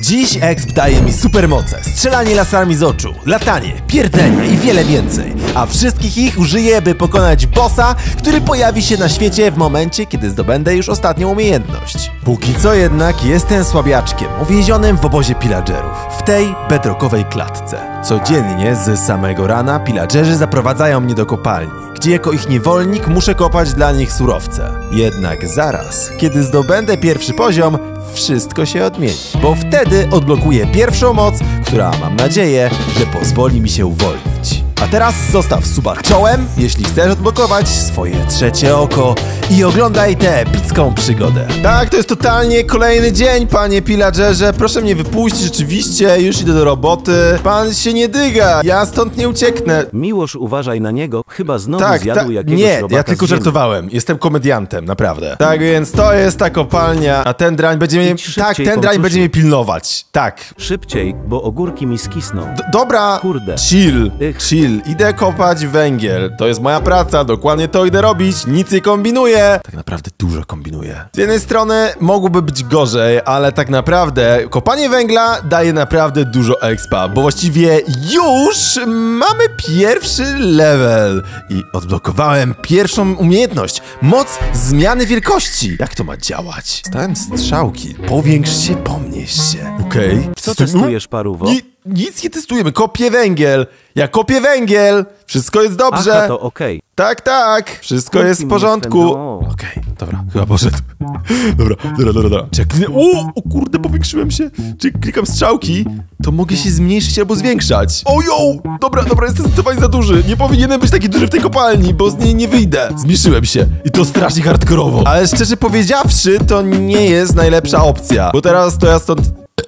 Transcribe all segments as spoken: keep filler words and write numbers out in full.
Dziś exp daje mi supermoce, strzelanie laserami z oczu, latanie, pierdzenie i wiele więcej. A wszystkich ich użyję, by pokonać bossa, który pojawi się na świecie w momencie, kiedy zdobędę już ostatnią umiejętność. Póki co jednak jestem słabiaczkiem, uwięzionym w obozie pillagerów, w tej bedrockowej klatce. Codziennie z samego rana pillagerzy zaprowadzają mnie do kopalni, gdzie jako ich niewolnik muszę kopać dla nich surowce. Jednak zaraz, kiedy zdobędę pierwszy poziom, wszystko się odmieni, bo wtedy odblokuję pierwszą moc, która, mam nadzieję, że pozwoli mi się uwolnić. A teraz zostaw suba czołem, jeśli chcesz odblokować swoje trzecie oko i oglądaj tę epicką przygodę. Tak, to jest totalnie kolejny dzień, panie pillagerze. Proszę mnie wypuścić, rzeczywiście, już idę do roboty. Pan się nie dyga, ja stąd nie ucieknę. Miłosz, uważaj na niego, chyba znowu tak, zjadł ta... jakiegoś Nie, robaka ja tylko z ziemi. żartowałem. Jestem komediantem, naprawdę. Tak więc to jest ta kopalnia, a ten drań będzie mnie... Tak, ten drań będzie mnie pilnować. Tak. Szybciej, bo ogórki mi skisną. D dobra, Kurde. chill, Ych. chill. Idę kopać węgiel. To jest moja praca, dokładnie to idę robić. Nic nie kombinuję. Tak naprawdę dużo kombinuję. Z jednej strony mogłoby być gorzej, ale tak naprawdę kopanie węgla daje naprawdę dużo expa, bo właściwie już mamy pierwszy level i odblokowałem pierwszą umiejętność. Moc zmiany wielkości. Jak to ma działać? Stałem strzałki. Powiększ się, pomnieś się. Okej. Okay. Co testujesz, paruwo? Ni nic nie testujemy. Kopię węgiel. Ja kopię węgiel. Wszystko jest dobrze. Aha, to okej. Okay. Tak, tak. Wszystko Kurki jest w porządku. Okej, okay, dobra. Chyba poszedł. Dobra, dobra, dobra, dobra. Czy jak kliknę... O, o kurde, powiększyłem się. Czy jak klikam strzałki, to mogę się zmniejszyć albo zwiększać. Ojo! Dobra, dobra, jestem zdecydowanie za duży. Nie powinienem być taki duży w tej kopalni, bo z niej nie wyjdę. Zmniejszyłem się. I to strasznie hardkorowo. Ale szczerze powiedziawszy, to nie jest najlepsza opcja. Bo teraz to ja stąd...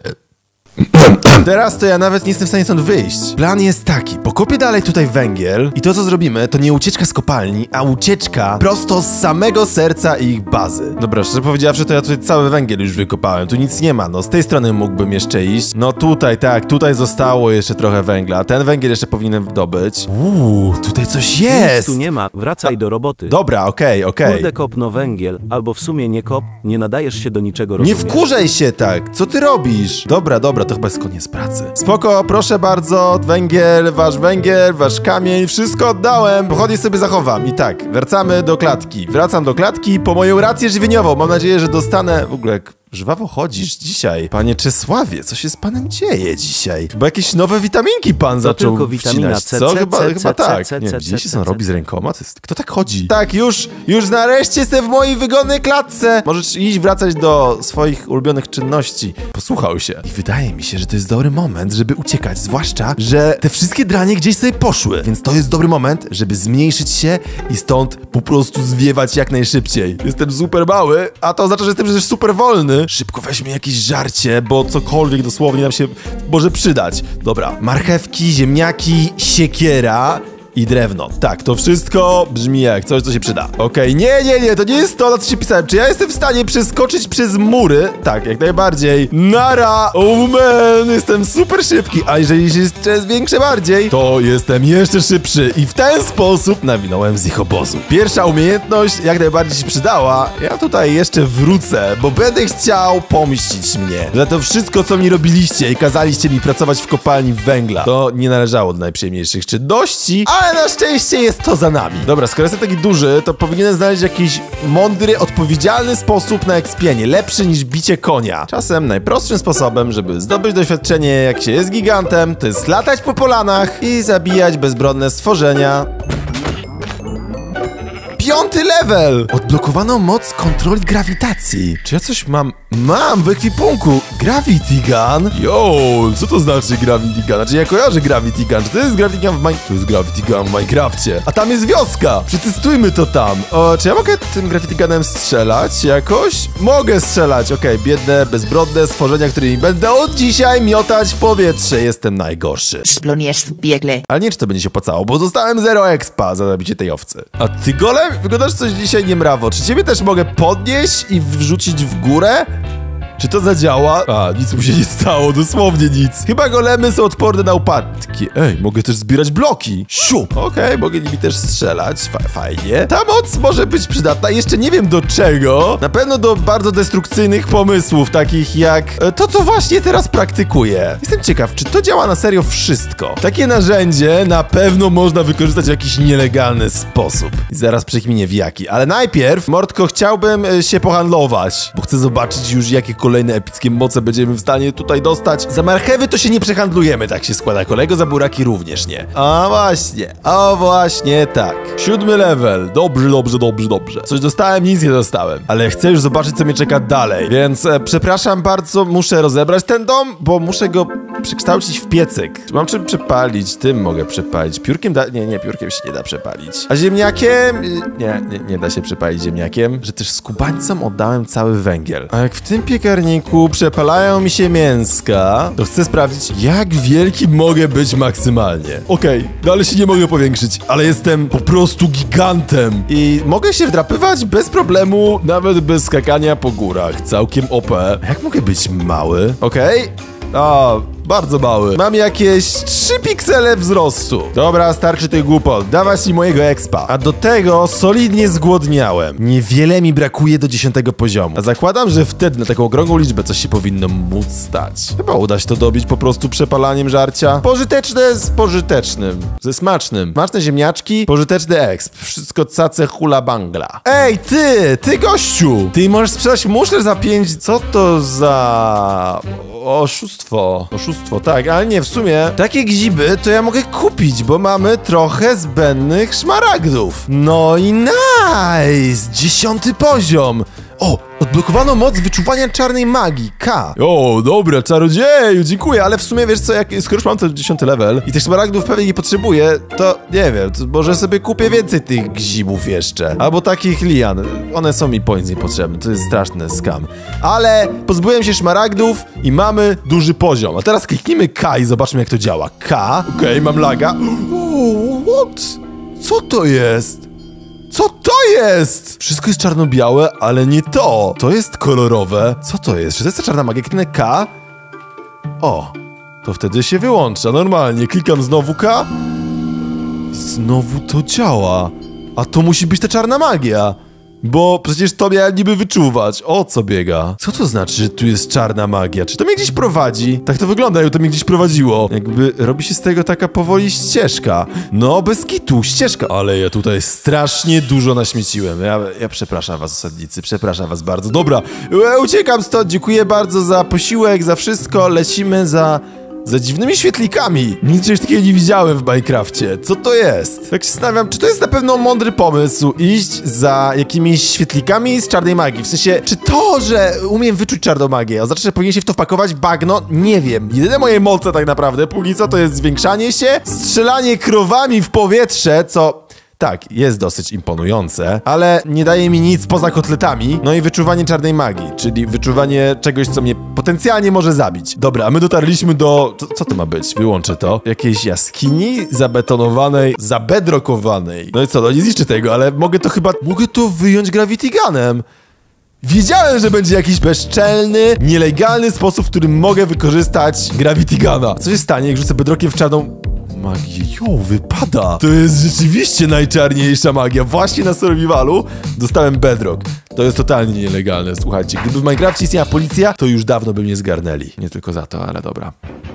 Teraz to ja nawet nie jestem w stanie stąd wyjść. Plan jest taki, pokopię dalej tutaj węgiel i to co zrobimy, to nie ucieczka z kopalni, a ucieczka prosto z samego serca ich bazy. Dobra, szczerze powiedziawszy, to ja tutaj cały węgiel już wykopałem, tu nic nie ma, no z tej strony mógłbym jeszcze iść. No tutaj, tak, tutaj zostało jeszcze trochę węgla, ten węgiel jeszcze powinienem dobyć. Uuu, tutaj coś jest! Nic tu nie ma, wracaj a, do roboty. Dobra, okej, okay, okej. Okay. Kurde, kopno węgiel, albo w sumie nie kop, nie nadajesz się do niczego, rozumiesz? Nie wkurzaj się tak, co ty robisz? Dobra, dobra, to chyba jest koniec pracy. Spoko, proszę bardzo, węgiel, wasz węgiel, wasz kamień, wszystko oddałem. Pochodnie sobie zachowam. I tak, wracamy do klatki. Wracam do klatki po moją rację żywieniową. Mam nadzieję, że dostanę... W ogóle... Żwawo chodzisz dzisiaj. Panie Czesławie, co się z panem dzieje dzisiaj? Chyba jakieś nowe witaminki pan zaczął tylko witamina C, co? C, Chyba, C, chyba C, tak. C, Nie, C, widzieliście, C, co on C, robi z rękoma? To jest... Kto tak chodzi? Tak, już, już nareszcie jestem w mojej wygodnej klatce. Możesz iść, wracać do swoich ulubionych czynności. Posłuchał się. I wydaje mi się, że to jest dobry moment, żeby uciekać. Zwłaszcza, że te wszystkie dranie gdzieś sobie poszły. Więc to jest dobry moment, żeby zmniejszyć się i stąd po prostu zwiewać jak najszybciej. Jestem super mały, a to oznacza, że jestem przecież super wolny. Szybko weźmy jakieś żarcie, bo cokolwiek dosłownie nam się może przydać. Dobra, marchewki, ziemniaki, siekiera i drewno. Tak, to wszystko brzmi jak coś, co się przyda. Okej, okay. nie, nie, nie, to nie jest to, na co się pisałem. Czy ja jestem w stanie przeskoczyć przez mury? Tak, jak najbardziej. Nara! Oh man, jestem super szybki. A jeżeli się jeszcze zwiększę bardziej, to jestem jeszcze szybszy. I w ten sposób nawinąłem z ich obozu. Pierwsza umiejętność jak najbardziej się przydała. Ja tutaj jeszcze wrócę, bo będę chciał pomścić mnie za to wszystko, co mi robiliście i kazaliście mi pracować w kopalni węgla. To nie należało do najprzyjemniejszych czynności, ale Ale na szczęście jest to za nami. Dobra, skoro jestem taki duży, to powinienem znaleźć jakiś mądry, odpowiedzialny sposób na ekspienie. Lepszy niż bicie konia. Czasem najprostszym sposobem, żeby zdobyć doświadczenie, jak się jest gigantem, to jest latać po polanach i zabijać bezbronne stworzenia. Piąty level! Odblokowano moc kontroli grawitacji. Czy ja coś mam? Mam w ekwipunku Gravity Gun. Yo, co to znaczy Gravity Gun? Znaczy ja kojarzę Gravity Gun. Czy to jest Gravity Gun w Minecrafcie? To jest Gravity Gun w Minecrafcie. A tam jest wioska. Przetestujmy to tam. O, czy ja mogę tym Gravity Gunem strzelać jakoś? Mogę strzelać. Okej, okay, biedne, bezbrodne stworzenia, którymi będę od dzisiaj miotać w powietrze. Jestem najgorszy. Spluniesz w biegle. Ale nie, czy to będzie się opłacało, bo dostałem zero expa za zabicie tej owcy. A ty, golem? Wyglądasz coś dzisiaj niemrawo. Czy ciebie też mogę podnieść i wrzucić w górę? Czy to zadziała? A, nic mu się nie stało, dosłownie nic. Chyba golemy są odporne na upadki. Ej, mogę też zbierać bloki. Siup! Okej, okay, mogę nimi też strzelać. Fa fajnie. Ta moc może być przydatna. Jeszcze nie wiem do czego. Na pewno do bardzo destrukcyjnych pomysłów, takich jak to, co właśnie teraz praktykuję. Jestem ciekaw, czy to działa na serio wszystko. Takie narzędzie na pewno można wykorzystać w jakiś nielegalny sposób. I zaraz przekminię w jaki. Ale najpierw, mordko, chciałbym się pohandlować, bo chcę zobaczyć już, jakie kolejne epickie moce będziemy w stanie tutaj dostać. Za marchewy to się nie przehandlujemy, tak się składa, kolego, za buraki również nie. A właśnie, a właśnie tak. Siódmy level, dobrze, dobrze, dobrze, dobrze. Coś dostałem, nic nie dostałem, ale chcę już zobaczyć, co mnie czeka dalej, więc e, przepraszam bardzo, muszę rozebrać ten dom, bo muszę go przekształcić w piecyk. Mam czym przepalić, tym mogę przepalić. Piórkiem da... Nie, nie, piórkiem się nie da przepalić. A ziemniakiem? Nie, nie, nie da się przepalić ziemniakiem, że też skubańcom oddałem cały węgiel. A jak w tym piekarniku przepalają mi się mięska, to chcę sprawdzić, jak wielki mogę być maksymalnie. Okej, okay, dalej się nie mogę powiększyć, ale jestem po prostu gigantem. I mogę się wdrapywać bez problemu, nawet bez skakania po górach. Całkiem O P. Jak mogę być mały? Okej. Okay. O, bardzo mały. Mam jakieś trzy piksele wzrostu. Dobra, starczy tych głupot. Dawać mi mojego expa. A do tego solidnie zgłodniałem. Niewiele mi brakuje do dziesiątego poziomu. A zakładam, że wtedy na taką okrągłą liczbę coś się powinno móc stać. Chyba uda się to dobić po prostu przepalaniem żarcia. Pożyteczne z pożytecznym. Ze smacznym. Smaczne ziemniaczki, pożyteczny exp. Wszystko cace hula bangla. Ej, ty! Ty gościu! Ty możesz sprzedać muszle za pięć... Co to za... Oszustwo. Oszustwo, tak, ale nie, w sumie takie gziby to ja mogę kupić, bo mamy trochę zbędnych szmaragdów. No i nice! Dziesiąty poziom. O, odblokowano moc wyczuwania czarnej magii, K. O, dobra, czarodzieju, dziękuję, ale w sumie wiesz co, jak, skoro już mam ten dziesiąty level i tych szmaragdów pewnie nie potrzebuję, to nie wiem, to może sobie kupię więcej tych gzibów jeszcze. Albo takich lian, one są mi po nic niepotrzebne, to jest straszny scam. Ale pozbyłem się szmaragdów i mamy duży poziom. A teraz kliknijmy K i zobaczmy, jak to działa. K, okej, okay, mam laga. O, what? Co to jest? Co to jest? Wszystko jest czarno-białe, ale nie to. To jest kolorowe. Co to jest? Czy to jest ta czarna magia? Kliknę K. O, to wtedy się wyłącza. Normalnie. Klikam znowu K. I znowu to działa. A to musi być ta czarna magia. Bo przecież to miałem niby wyczuwać. O co biega? Co to znaczy, że tu jest czarna magia? Czy to mnie gdzieś prowadzi? Tak to wygląda, jakby to mnie gdzieś prowadziło. Jakby robi się z tego taka powoli ścieżka. No, bez kitu, ścieżka. Ale ja tutaj strasznie dużo naśmieciłem. Ja, ja przepraszam was, osadnicy, przepraszam was bardzo. Dobra, uciekam stąd. Dziękuję bardzo za posiłek, za wszystko. Lecimy za... za dziwnymi świetlikami. Nic czegoś takiego nie widziałem w Minecrafcie. Co to jest? Tak się zastanawiam, czy to jest na pewno mądry pomysł iść za jakimiś świetlikami z czarnej magii. W sensie, czy to, że umiem wyczuć czarną magię, oznacza, że powinien się w to wpakować bagno? Nie wiem. Jedyne moje moce tak naprawdę, póki co, to jest zwiększanie się, strzelanie krowami w powietrze, co... tak, jest dosyć imponujące, ale nie daje mi nic poza kotletami. No i wyczuwanie czarnej magii, czyli wyczuwanie czegoś, co mnie potencjalnie może zabić. Dobra, a my dotarliśmy do... Co, co to ma być? Wyłączę to. Jakiejś jaskini zabetonowanej, zabedrokowanej. No i co, no nie zniszczę tego, ale mogę to chyba... Mogę to wyjąć Gravity Gunem. Wiedziałem, że będzie jakiś bezczelny, nielegalny sposób, w którym mogę wykorzystać Gravity Guna. Co się stanie, jak rzucę bedrokiem w czarną... magię? Jo, wypada! To jest rzeczywiście najczarniejsza magia. Właśnie na survivalu dostałem bedrock. To jest totalnie nielegalne, słuchajcie. Gdyby w Minecrafcie istniała policja, to już dawno by mnie zgarnęli. Nie tylko za to, ale dobra.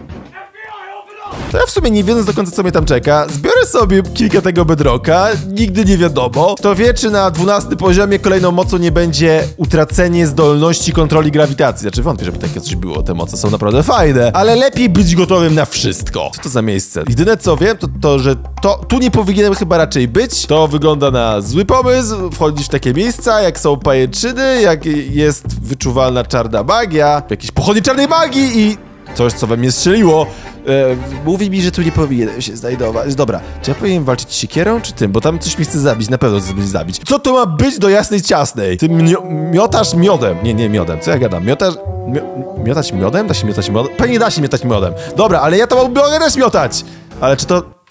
To ja w sumie nie wiedząc do końca, co mnie tam czeka, zbiorę sobie kilka tego bedrocka, nigdy nie wiadomo. Kto wie, czy na dwunastym poziomie kolejną mocą nie będzie utracenie zdolności kontroli grawitacji. Znaczy wątpię, żeby takie coś było, te moce są naprawdę fajne, ale lepiej być gotowym na wszystko. Co to za miejsce? Jedyne co wiem, to to, że to tu nie powinienem chyba raczej być. To wygląda na zły pomysł, wchodzić w takie miejsca, jak są pajęczyny, jak jest wyczuwalna czarna magia, jakieś pochodnie czarnej magii i... coś, co we mnie strzeliło. E, mówi mi, że tu nie powinienem się znajdować. Dobra, czy ja powinienem walczyć siekierą, czy tym? Bo tam coś mi chce zabić, na pewno chce zabić. Co to ma być do jasnej ciasnej? Ty mio miotasz miodem. Nie, nie miodem. Co ja gadam? Miotasz... Mio miotać miodem? Da się miotać miodem? Pewnie da się miotać miodem. Dobra, ale ja to mogę też miotać. Ale czy to...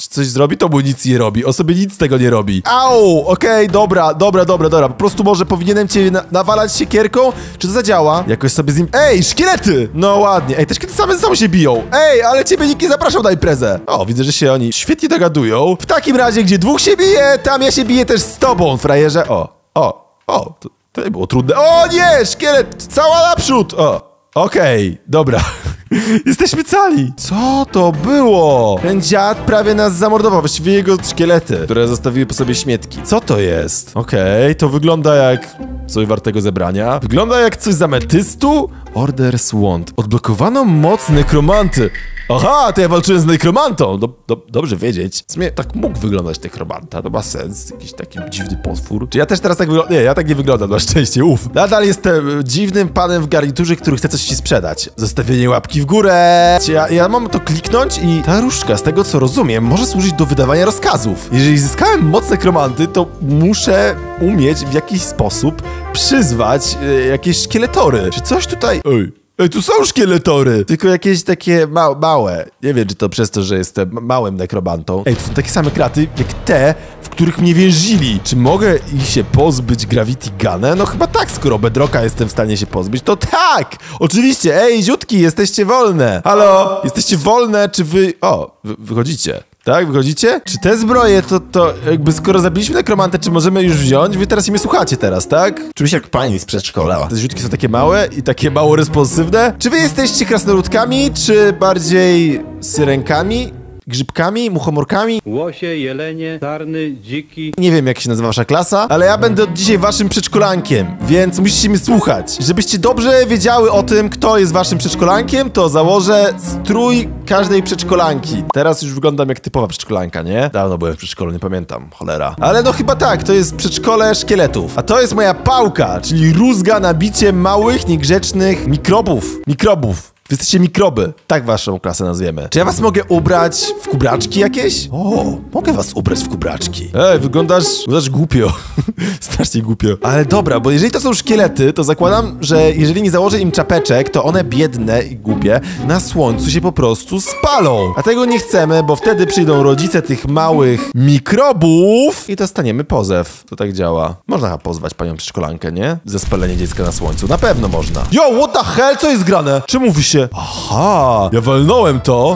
Czy coś zrobi? To mu nic nie robi. On sobie nic z tego nie robi. Au! Okej, okay, dobra, dobra, dobra, dobra. Po prostu może powinienem cię na nawalać siekierką? Czy to zadziała? Jakoś sobie z nim... Ej, szkielety! No ładnie. Ej, te szkielety same ze sobą się biją. Ej, ale ciebie nikt nie zapraszał na imprezę. O, widzę, że się oni świetnie dogadują. W takim razie, gdzie dwóch się bije, tam ja się biję też z tobą, frajerze. O, o, o. To, to nie było trudne. O nie! Szkielet! Cała naprzód! O. Okej, okay, dobra. Jesteśmy cali. Co to było? Ten dziad prawie nas zamordował. Właściwie jego szkielety, które zostawiły po sobie śmietki. Co to jest? Okej, okay, to wygląda jak coś wartego zebrania. Wygląda jak coś z ametystu. Order's Wand. Odblokowano moc nekromanty. Aha, to ja walczyłem z nekromantą. Do, do, dobrze wiedzieć. W sumie tak mógł wyglądać nekromanta. To ma sens. Jakiś taki dziwny potwór. Czy ja też teraz tak wyglądam? Nie, ja tak nie wyglądam, na szczęście. Uff. Nadal jestem dziwnym panem w garniturze, który chce coś ci sprzedać. Zostawienie łapki w górę. Ja, ja mam to kliknąć i ta różdżka, z tego co rozumiem, może służyć do wydawania rozkazów. Jeżeli zyskałem moc nekromanty, to muszę umieć w jakiś sposób przyzwać y, jakieś szkieletory. Czy coś tutaj... Ej. Ej, tu są szkieletory! Tylko jakieś takie ma małe. Nie wiem, czy to przez to, że jestem małym nekromantą. Ej, to są takie same kraty, jak te, w których mnie więzili. Czy mogę ich się pozbyć Gravity Gunem? No chyba tak, skoro Bedrocka jestem w stanie się pozbyć, to tak! Oczywiście, ej, ziutki, jesteście wolne! Halo? Jesteście wolne, czy wy... O, wy wychodzicie. Tak, wychodzicie? Czy te zbroje to, to jakby skoro zabiliśmy nekromantę, czy możemy już wziąć? Wy teraz mnie słuchacie teraz, tak? Czuję się jak pani z przedszkola. Te ziutki są takie małe i takie mało responsywne. Czy wy jesteście krasnoludkami, czy bardziej syrenkami? Grzybkami, muchomorkami? Łosie, jelenie, sarny, dziki. Nie wiem, jak się nazywa wasza klasa, ale ja będę od dzisiaj waszym przedszkolankiem, więc musicie mnie słuchać. Żebyście dobrze wiedziały o tym, kto jest waszym przedszkolankiem, to założę strój każdej przedszkolanki. Teraz już wyglądam jak typowa przedszkolanka, nie? Dawno byłem w przedszkolu, nie pamiętam, cholera. Ale no chyba tak, to jest przedszkole szkieletów. A to jest moja pałka, czyli rózga na bicie małych, niegrzecznych mikrobów. Mikrobów. Wy jesteście mikroby. Tak waszą klasę nazwiemy. Czy ja was mogę ubrać w kubraczki jakieś? O, mogę was ubrać w kubraczki. Ej, wyglądasz, wyglądasz głupio. Strasznie głupio. Ale dobra, bo jeżeli to są szkielety, to zakładam, że jeżeli nie założę im czapeczek, to one biedne i głupie na słońcu się po prostu spalą. A tego nie chcemy, bo wtedy przyjdą rodzice tych małych mikrobów i dostaniemy pozew. To tak działa. Można chyba pozwać panią przedszkolankę, nie? Za spalenie dziecka na słońcu. Na pewno można. Yo, what the hell? Co jest grane? Czemu wy się... Aha, ja walnąłem to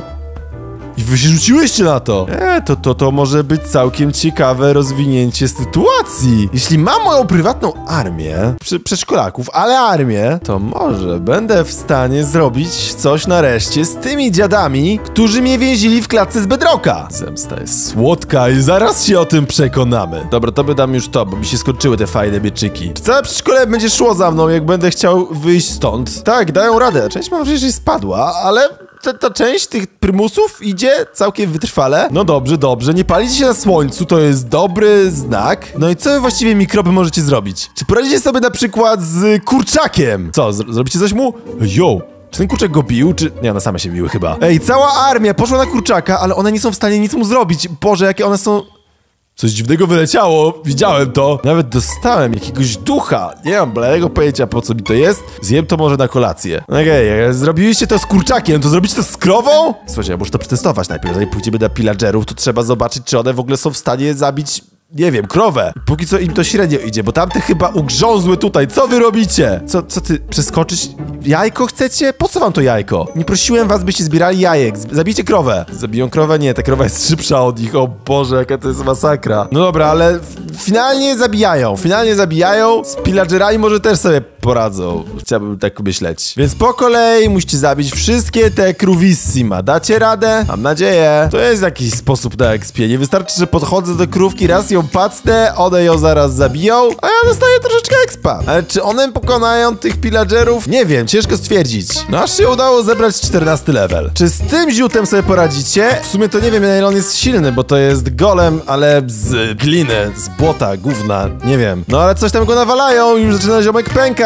i wy się rzuciłyście na to. E, to, to, to może być całkiem ciekawe rozwinięcie sytuacji. Jeśli mam moją prywatną armię przy, przedszkolaków, ale armię, to może będę w stanie zrobić coś nareszcie z tymi dziadami, którzy mnie więzili w klatce z Bedrocka. Zemsta jest słodka i zaraz się o tym przekonamy. Dobra, to by dam już to, bo mi się skończyły te fajne mieczyki. Czy całe przedszkole będzie szło za mną, jak będę chciał wyjść stąd? Tak, dają radę. Część mam wrażenie, że spadła, ale... Ta, ta część tych prymusów idzie całkiem wytrwale. No dobrze, dobrze, nie palicie się na słońcu, to jest dobry znak. No i co wy właściwie mikroby możecie zrobić? Czy poradzicie sobie na przykład z kurczakiem? Co, zrobicie coś mu? Yo! Czy ten kurczak go bił, czy... Nie, one same się biły chyba. Ej, cała armia poszła na kurczaka, ale one nie są w stanie nic mu zrobić. Boże, jakie one są... Coś dziwnego wyleciało, widziałem to. Nawet dostałem jakiegoś ducha. Nie mam bladego pojęcia, po co mi to jest. Zjem to może na kolację. Okej, okay, zrobiliście to z kurczakiem, to zrobicie to z krową? Słuchajcie, ja muszę to przetestować najpierw. Zanim pójdziemy na pillagerów, to trzeba zobaczyć, czy one w ogóle są w stanie zabić... Nie wiem, krowę. Póki co im to średnio idzie, bo tamte chyba ugrzązły tutaj. Co wy robicie? Co, co ty, przeskoczyć? Jajko chcecie? Po co wam to jajko? Nie prosiłem was, byście zbierali jajek. Zabijcie krowę. Zabiją krowę? Nie, ta krowa jest szybsza od nich. O Boże, jaka to jest masakra. No dobra, ale finalnie zabijają. Finalnie zabijają. Z pillagerami może też sobie poradzą. Chciałbym tak myśleć. Więc po kolei musicie zabić wszystkie te krówissima. Dacie radę? Mam nadzieję. To jest jakiś sposób na ekspię. Nie wystarczy, że podchodzę do krówki, raz ją pacnę, one ją zaraz zabiją, a ja dostaję troszeczkę expa. Ale czy one pokonają tych pillagerów? Nie wiem, ciężko stwierdzić. No aż się udało zebrać czternasty level. Czy z tym ziutem sobie poradzicie? W sumie to nie wiem, na ile on jest silny, bo to jest golem, ale z gliny, z błota, gówna, nie wiem. No ale coś tam go nawalają, już zaczyna ziomek pękać.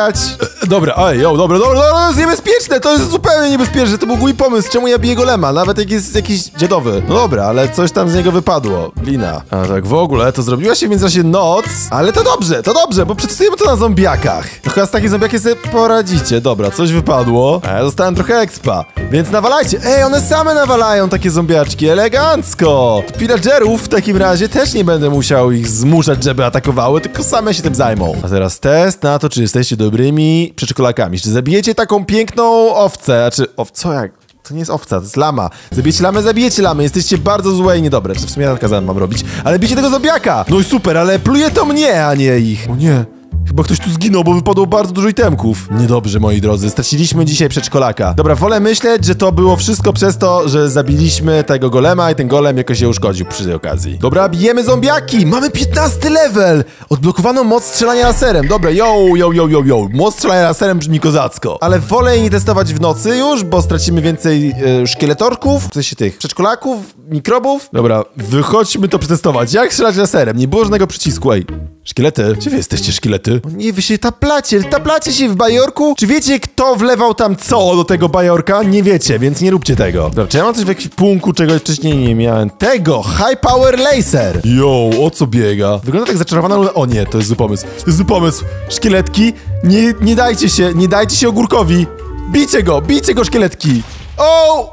uciekać. E, dobra, ej, jo, dobra, dobra, dobra, to jest niebezpieczne, to jest zupełnie niebezpieczne, to był mój pomysł, czemu ja biję golema, nawet jak jest jakiś dziadowy. No dobra, ale coś tam z niego wypadło. Glina. A tak w ogóle, to zrobiła się w międzyczasie noc, ale to dobrze, to dobrze, bo przetestujemy to na zombiakach. To chyba z takim zombiakiem sobie poradzicie. Dobra, coś wypadło, a ja dostałem trochę expa, więc nawalajcie. Ej, one same nawalają takie zombiaczki, elegancko. Pillagerów w takim razie też nie będę musiał ich zmuszać, żeby atakowały, tylko same się tym zajmą. A teraz test na to, czy jesteście dobrymi przedszkolakami. Czy zabijecie taką piękną owcę, znaczy, ow, co jak? To nie jest owca, to jest lama. Zabijecie lamę, zabijecie lamę. Jesteście bardzo złe i niedobre. Czy w sumie ja nakazałem wam robić. Ale bijcie tego zombiaka. No i super, ale pluje to mnie, a nie ich. O nie. Chyba ktoś tu zginął, bo wypadło bardzo dużo itemków. Niedobrze, moi drodzy. Straciliśmy dzisiaj przedszkolaka. Dobra, wolę myśleć, że to było wszystko przez to, że zabiliśmy tego golema i ten golem jakoś się uszkodził przy tej okazji. Dobra, bijemy zombiaki. Mamy piętnasty level. Odblokowano moc strzelania laserem. Dobra, yo, yo, yo, yo, yo. Moc strzelania laserem brzmi kozacko. Ale wolę jej nie testować w nocy już, bo stracimy więcej e, szkieletorków, w sensie tych przedszkolaków, mikrobów. Dobra, wychodźmy to przetestować. Jak strzelać laserem? Nie było żadnego przycisku, ej. Szkielety? Gdzie wy jesteście, szkielety? O nie, wy się taplacie, taplacie się w bajorku? Czy wiecie, kto wlewał tam co do tego bajorka? Nie wiecie, więc nie róbcie tego. Dobra, czy ja mam coś w ekwipunku, czego wcześniej nie miałem? Tego! High Power Laser! Yo, o co biega? Wygląda tak zaczarowana luna. O nie, to jest zły pomysł. To jest zły pomysł. Szkieletki, nie, nie dajcie się, nie dajcie się ogórkowi. Bijcie go, bijcie go, szkieletki. O!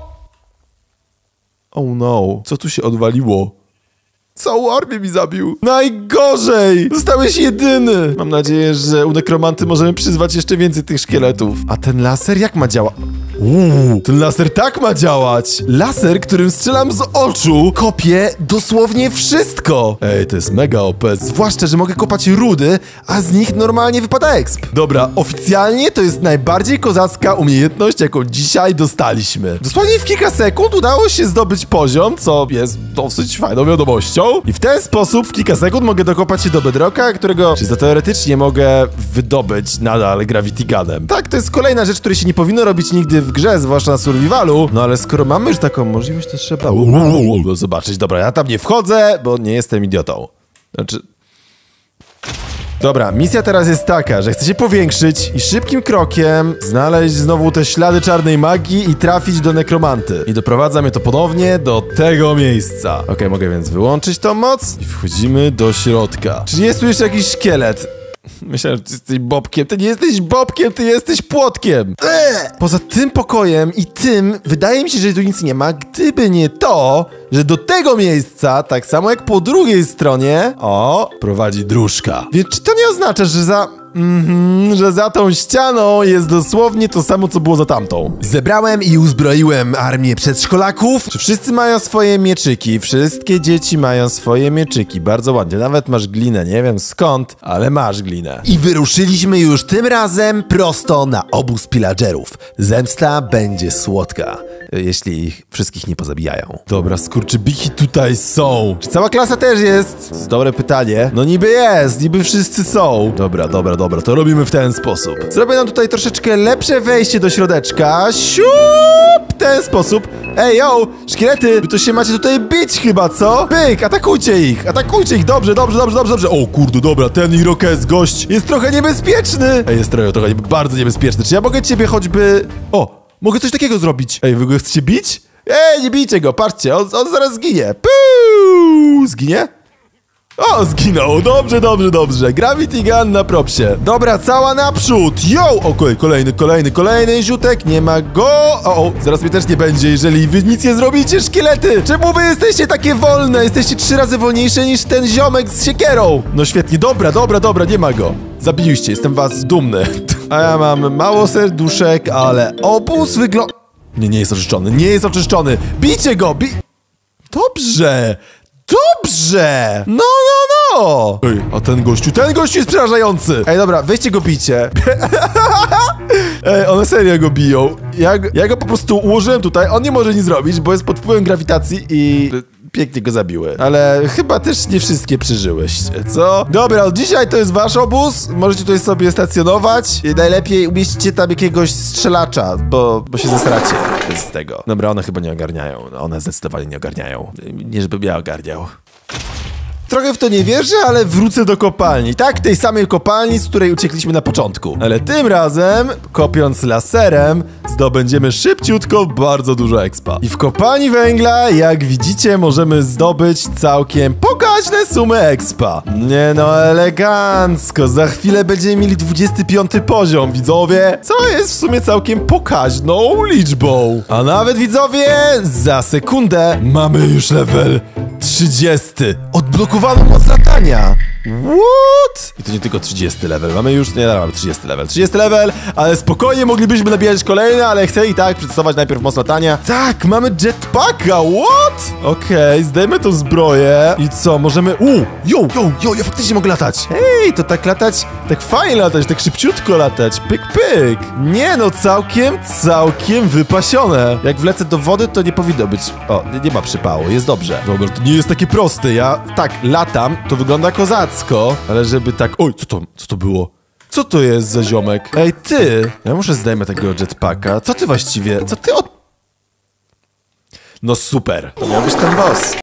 Oh no, co tu się odwaliło? Całą armię mi zabił. Najgorzej! Zostałeś jedyny. Mam nadzieję, że u nekromanty możemy przyzwać jeszcze więcej tych szkieletów. A ten laser jak ma działać? Uuu, ten laser tak ma działać. Laser, którym strzelam z oczu, kopie dosłownie wszystko. Ej, to jest mega O P. Zwłaszcza, że mogę kopać rudy, a z nich normalnie wypada exp. Dobra, oficjalnie to jest najbardziej kozacka umiejętność, jaką dzisiaj dostaliśmy. Dosłownie w kilka sekund udało się zdobyć poziom, co jest dosyć fajną wiadomością. I w ten sposób w kilka sekund mogę dokopać się do bedrocka, którego czysto teoretycznie mogę wydobyć nadal Gravity Gunem. Tak, to jest kolejna rzecz, której się nie powinno robić nigdy w grze, zwłaszcza na survivalu. No ale skoro mamy już taką możliwość, to trzeba zobaczyć. Dobra, ja tam nie wchodzę, bo nie jestem idiotą. Znaczy... Dobra, misja teraz jest taka, że chcę się powiększyć i szybkim krokiem znaleźć znowu te ślady czarnej magii i trafić do nekromanty. I doprowadza mnie to ponownie do tego miejsca. Okej, okay, mogę więc wyłączyć tą moc i wchodzimy do środka. Czy jest tu jeszcze jakiś szkielet? Myślałem, że ty jesteś Bobkiem. Ty nie jesteś Bobkiem, ty jesteś płotkiem. Eee! Poza tym pokojem i tym, wydaje mi się, że tu nic nie ma, gdyby nie to, że do tego miejsca, tak samo jak po drugiej stronie, o, prowadzi dróżka. Więc czy to nie oznacza, że za... Mhm, że za tą ścianą jest dosłownie to samo, co było za tamtą. Zebrałem i uzbroiłem armię przedszkolaków. Czy wszyscy mają swoje mieczyki? Wszystkie dzieci mają swoje mieczyki. Bardzo ładnie. Nawet masz glinę. Nie wiem skąd, ale masz glinę. I wyruszyliśmy już tym razem prosto na obóz pillagerów. Zemsta będzie słodka, jeśli ich wszystkich nie pozabijają. Dobra, skurczybiki tutaj są. Czy cała klasa też jest? To jest dobre pytanie. No niby jest, niby wszyscy są. Dobra, dobra, dobra, to robimy w ten sposób. Zrobię nam tutaj troszeczkę lepsze wejście do środeczka. Siup! W ten sposób. Ej, yo, szkielety, wy to się macie tutaj bić chyba, co? Pyk, atakujcie ich, atakujcie ich, dobrze, dobrze, dobrze, dobrze, dobrze. O kurde, dobra, ten Irokez gość jest trochę niebezpieczny. Ej, jest trochę, trochę bardzo niebezpieczny. Czy ja mogę ciebie choćby... O! Mogę coś takiego zrobić. Ej, wy go chcecie bić? Ej, nie bijcie go, patrzcie, on, on zaraz zginie. Puu! Zginie? O, zginął, dobrze, dobrze, dobrze. Gravity Gun na propsie. Dobra, cała naprzód. Yo! Okej, okay, kolejny, kolejny, kolejny ziutek, nie ma go. O, o, zaraz mnie też nie będzie, jeżeli wy nic nie zrobicie, szkielety. Czemu wy jesteście takie wolne? Jesteście trzy razy wolniejsze niż ten ziomek z siekierą. No świetnie, dobra, dobra, dobra, nie ma go. Zabiliście, jestem was dumny. A ja mam mało serduszek, ale obóz wygląda... Nie, nie jest oczyszczony, nie jest oczyszczony. Bijcie go, bi... Dobrze, dobrze. No, no, no. Ej, a ten gościu, ten gościu jest przerażający. Ej, dobra, weźcie go bicie. Ej, one serio go biją. Ja, ja go po prostu ułożyłem tutaj, on nie może nic zrobić, bo jest pod wpływem grawitacji i... pięknie go zabiły. Ale chyba też nie wszystkie przeżyłyście, co? Dobra, od dzisiaj to jest wasz obóz. Możecie tutaj sobie stacjonować. I najlepiej umieścicie tam jakiegoś strzelacza, bo, bo się zesracie z tego. Dobra, one chyba nie ogarniają. One zdecydowanie nie ogarniają. Nie, żebym ja ogarniał. Trochę w to nie wierzę, ale wrócę do kopalni. Tak, tej samej kopalni, z której uciekliśmy na początku. Ale tym razem, kopiąc laserem, zdobędziemy szybciutko bardzo dużo expa. I w kopalni węgla, jak widzicie, możemy zdobyć całkiem pokaźne sumy expa. Nie no, elegancko. Za chwilę będziemy mieli dwudziesty piąty poziom, widzowie. Co jest w sumie całkiem pokaźną liczbą. A nawet, widzowie, za sekundę mamy już level trzydziesty. Odblokowano moc latania. What? I to nie tylko trzydziesty level. Mamy już, nie, mamy trzydziesty level. trzydziesty level, ale spokojnie moglibyśmy nabijać kolejne, ale chcę i tak przetestować najpierw moc latania. Tak, mamy jetpacka, what? Okej, okay, zdejmę tą zbroję. I co, możemy... U, yo, yo, yo, ja faktycznie mogę latać. Hej, to tak latać, tak fajnie latać, tak szybciutko latać. Pyk, pyk. Nie no, całkiem, całkiem wypasione. Jak wlecę do wody, to nie powinno być... O, nie, nie ma przypału, jest dobrze. Dobra, to nie jest takie proste. Ja tak latam, to wygląda kozacko. Ale żeby tak... Oj, co to, co to było? Co to jest za ziomek? Ej, ty! Ja muszę zdejmę tego jetpacka. Co ty właściwie? Co ty od... No super. To miał być ten boss.